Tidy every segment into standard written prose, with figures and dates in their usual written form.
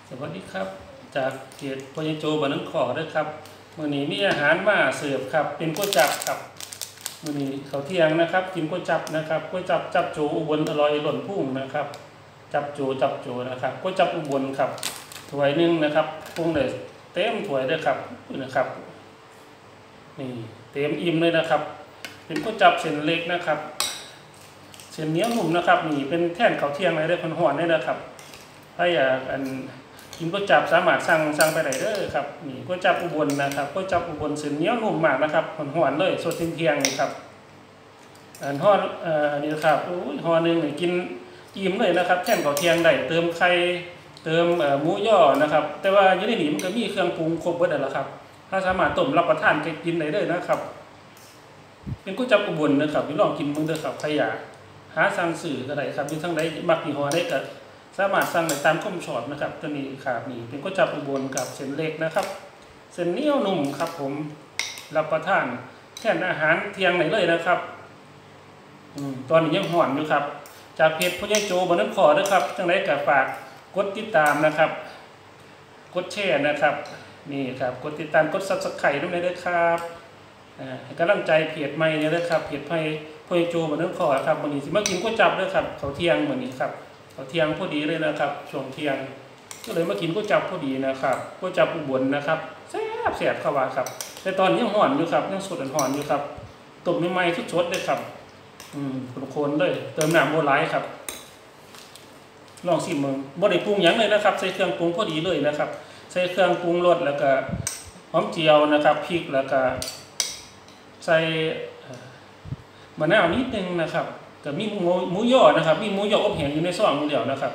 สวัสดีครับจากเกียรติพญโจบ้านน้ำขอด้วยครับมื้อนี้มีอาหารมาเสิร์ฟครับเป็นก๋วยจั๊บครับมื้อนี้ข้าวเที่ยงนะครับกินก๋วยจั๊บนะครับก๋วยจั๊บจับโจอุบลอร่อยล้นพุ่งนะครับจับโจนะครับก๋วยจั๊บอุบลครับถ้วยนึงนะครับปรุงได้เต็มถ้วยด้วยครับนะครับนี่เต็มอิ่มเลยนะครับเป็นก๋วยจั๊บเส้นเล็กนะครับเส้นเหนียวนุ่มนะครับนี่เป็นแท่นข้าวเที่ยงเลยได้พันหอนได้นะครับถ้าอยากกินก๋วยจั๊บสามารถสั่งไปได้เด้อครับนี่ก๋วยจั๊บอุบลนะครับก๋วยจั๊บอุบลเส้นเหนียวนุ่มมากนะครับหอนเลยสดเที่ยงนี่ครับห่ออันนี้นะครับห่อหนึ่งนี่กินอิ่มเลยนะครับแท่นข้าวเที่ยงได้เติมไข่เติมหมูย่อนะครับแต่ว่าอยู่ในนี้มันก็มีเครื่องปรุงครบหมดแล้วครับถ้าสามารถต้มรับประทานกินได้เลยนะครับเป็นก๋วยจั๊บอุบลนะครับพี่ลองกินมึงเด้อครับใครอยากหาสั่งซื้อก็ได้ครับมีทั้งใดมักยี่ห้อได้ก็สามารถสั่งได้ตามข้อมชอบนะครับตัวนี้ครับนี่เป็นก๋วยจั๊บอุบลกับเส้นเล็กนะครับเส้นเหนียวนุ่มครับผมรับประทานแทนอาหารเที่ยงไหนเลยนะครับตอนนี้ยังห่อนอยู่ครับจากเพจพญโจบ้านน้ำขอนะครับจังไรก็ฝากกดติดตามนะครับกดแชร์นะครับนี่ครับกดติดตามกดซับสไครต์ด้วยนะครับให้กำลังใจเพจใหม่เนี่ยนะครับเพจพญโจบ้านน้ำขอครับวันนี้สิมากินก๋วยจั๊บด้วยครับเขาเที่ยงวันนี้ครับเขาเที่ยงพอดีเลยนะครับช่วงเที่ยงก็เลยมากินก๋วยจั๊บพอดีนะครับก๋วยจั๊บอุบลนะครับแซ่บเข้าว่าครับแต่ตอนนี้ยังห่อนอยู่ครับยังสดห่อนอยู่ครับต้มใหม่ๆสดๆเลยครับคนเลยเติมน้ำโบราณครับลองชิมมึงบ่ได้ปรุงหยังเลยนะครับใส่เครื่องปรุงพอดีเลยนะครับใส่เครื่องปรุงรสแล้วก็หอมเจียวนะครับพริกแล้วก็ใส่มะนาวนิดนึงนะครับก็มีหมูย่อนะครับมีหมูย่ออบแห้งอยู่ในซองเดียวนะครับ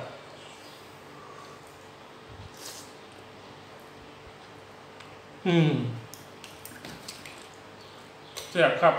แซ่บครับ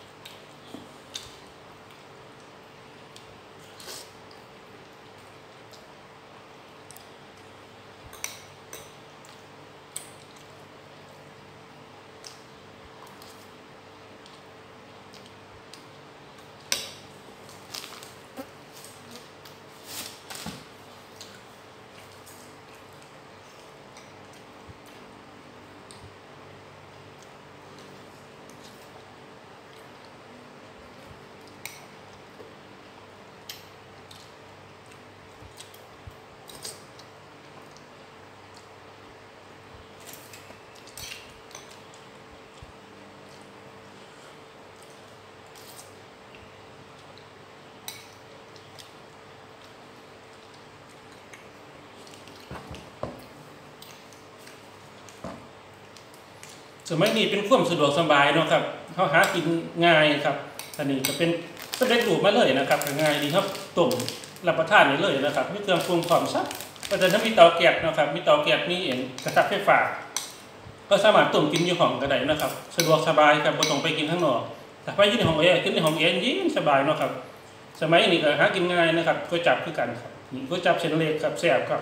สมัยนี้เป็นความสะดวกสบายเนาะครับเขาหากินง่ายครับอันนี้จะเป็นสำเร็จรูปมาเลยนะครับง่ายดีครับต้มรับประทานได้เลยนะครับมีเครื่องปรุงพร้อมซักก็จะทั้งมีเตาแก๊สนะครับมีเตาแก๊สนี่เองกระทะไฟฟ้าก็สามารถต้มกินอยู่ห้องก็ได้นะครับสะดวกสบายครับไม่ต้องไปกินข้างนอกแต่ไปที่ห้องแอร์กินในห้องแอร์ยิ่งสบายเนาะครับสมัยนี้ก็หากินง่ายนะครับก๋วยจั๊บคือกันครับนี่ก๋วยจั๊บเส้นเล็กครับแซ่บครับ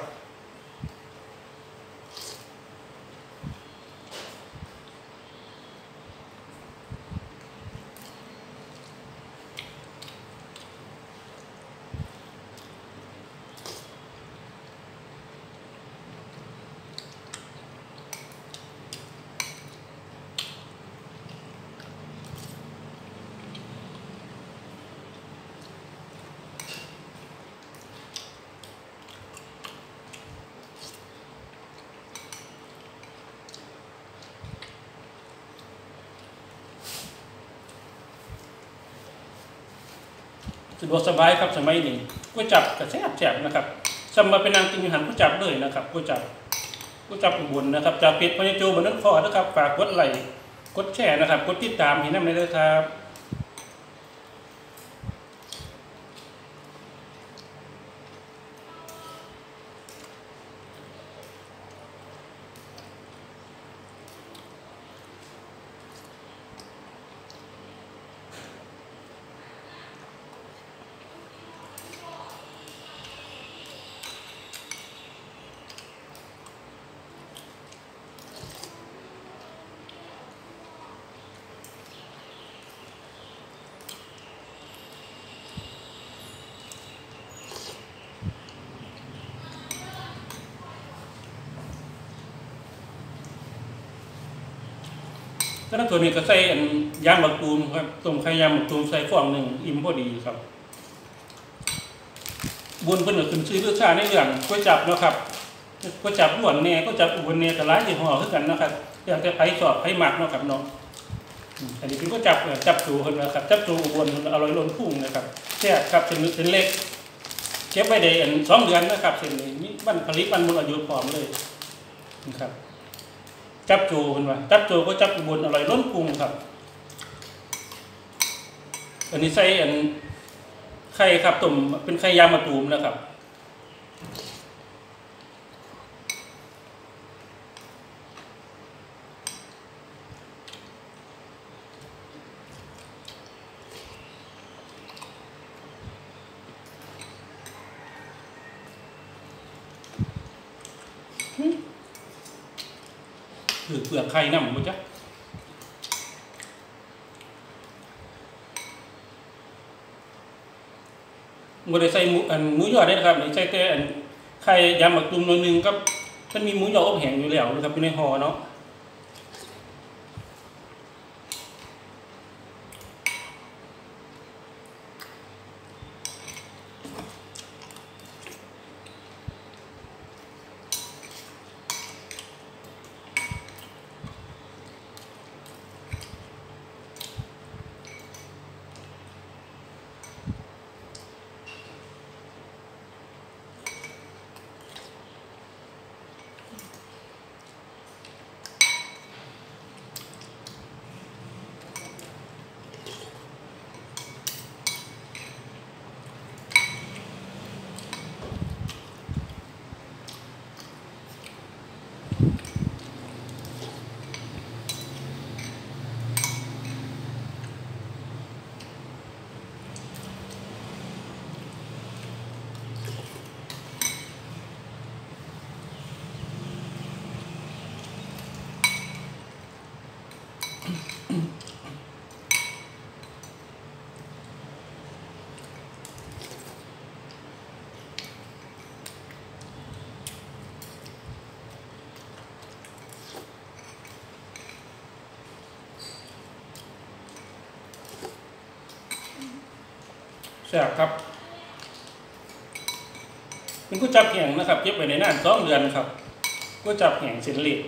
สะดวกสบายครับสมัยนี้ก๋วยจั๊บก็แซ่บนะครับสำหรับเป็นนางกินอาหารก๋วยจั๊บเลยนะครับก๋วยจั๊บอุบลนะครับจากเพจพญโจบ้านน้ำขอนะครับฝากกดไลค์กดแชร์นะครับกดติดตามให้นำเลยครับน้ำตัวนี้ก็ใส่ยางมะตูมครับต้มไข่ยางมะตูมใส่ฟองหนึ่งอิ่มพอดีครับบุญเพิ่นก็ขึ้นชื่อเรื่องชาในเรื่องก๋วยจับนะครับก๋วยจับล้วนเนี่ยก๋วยจับอุบลเนี่ยก็หลายยี่ห้อคือกันนะครับอยากจะไผสอบไผหมักเนาะครับเนาะอันนี้เป็นก๋วยจับจูเพิ่นนะครับจับจูอุบลอร่อยล้นพุ่งนะครับแซ่บครับเป็นเล็กเก็บไว้ได้2 เดือนนะครับเส้นนี้มีวันผลิตวันหมดอายุพร้อมเลยนะครับจับจูเพิ่นว่าจับจูก็จับอุบลอร่อยล้นพุ่งครับอันนี้ใส่ไข่ครับต้มเป็นไข่ยางมะตูมนะครับคือเปลือกไข่น้ำมั้งจ๊ะไม่ได้ใส่หมูยอได้นะครับใส่แต่ไข่ยำหมักตุ่มหน่อยนึงก็มันมีหมูยออบแห้งอยู่แล้วนะครับอยู่ในห่อเนาะแซ่บครับเป็นก๋วยจับแห้งนะครับเก็บไว้ในนาน2 เดือนครับก๋วยจับแห้งเส้นเล็ก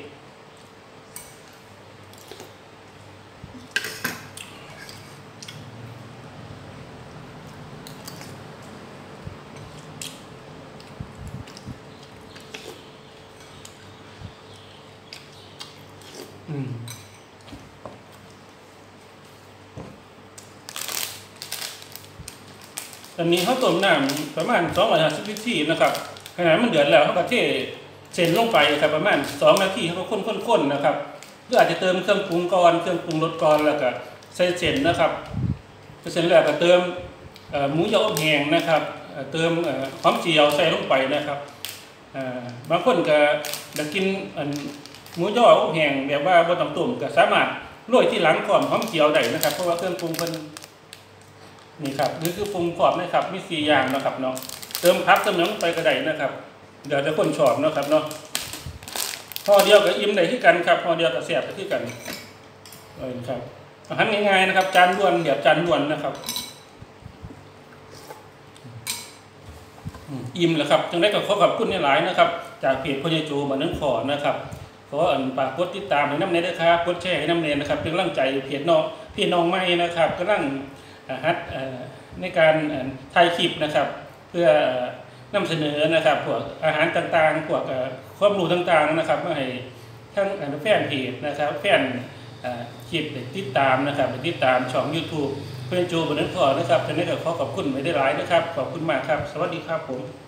อันนี้เขาต้มน้ำประมาณ250 นาทีนะครับขณะมันเดือดแล้วเขาก็เทเส้นลงไปครับประมาณ2 นาทีเขาก็ข้นๆนะครับหรืออาจจะเติมเครื่องปรุงก่อนเครื่องปรุงรสก่อนแล้วก็ใส่เส้นนะครับเส้นแล้วก็เติมหมูยออบแห้งนะครับเติมหอมเจียวใส่ลงไปนะครับบางคนก็จะกินหมูยออบแห้งแบบว่าบ่ต้องต้มก็สามารถโรยที่หลังก่อนหอมเจียวได้นะครับเพราะว่าเครื่องปรุงเพิ่นนี่ครับนี่คือปรุงพร้อมนะครับมี4 อย่างนะครับเนาะเติมผักเติมน้ำไปก็ได้นะครับเดี๋ยวจะคนชอบนะครับเนาะพอเดียวกับอิ่มได้ที่กันครับพอเดียวกับแซ่บได้ที่กันครับอาหารง่ายๆนะครับจานล้วนแบบจานล้วนนะครับอิ่มแล้วครับจังได้กับขอบคุณหลายนะครับจากเพจพ่อใหญ่โจมานึ่งขอนะครับขอฝากกดติดตามให้น้ำเนยด้วยครับกดแชร์ให้น้ำเนยนะครับเป็นกำลังใจเพจน้องใหม่นะครับกำลังฮัดในการถ่ายคลิปนะครับเพื่อนำเสนอนะครับพวกอาหารต่างๆพวกความรู้ต่างๆนะครับมาให้ทั้งแฟนเพจนะครับแฟนคลิปติดตามนะครับติดตามช่อง YouTube เพื่อนโจบนนั้นพอนะครับจะได้ขอขอบคุณไม่ได้หลายนะครับขอบคุณมากครับสวัสดีครับผม